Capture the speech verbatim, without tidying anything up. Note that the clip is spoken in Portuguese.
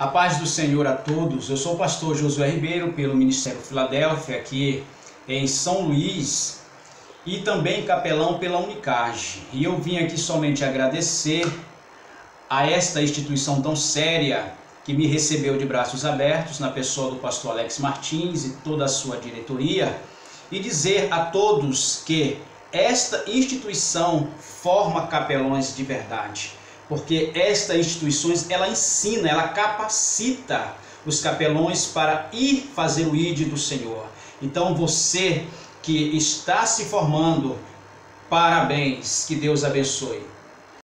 A paz do Senhor a todos. Eu sou o pastor Josué Ribeiro, pelo Ministério Filadélfia, aqui em São Luís, e também capelão pela Unicage. E eu vim aqui somente agradecer a esta instituição tão séria que me recebeu de braços abertos, na pessoa do pastor Alex Martins e toda a sua diretoria, e dizer a todos que esta instituição forma capelões de verdade. Porque esta instituição, ela ensina, ela capacita os capelões para ir fazer o I D do Senhor. Então você que está se formando, parabéns, que Deus abençoe.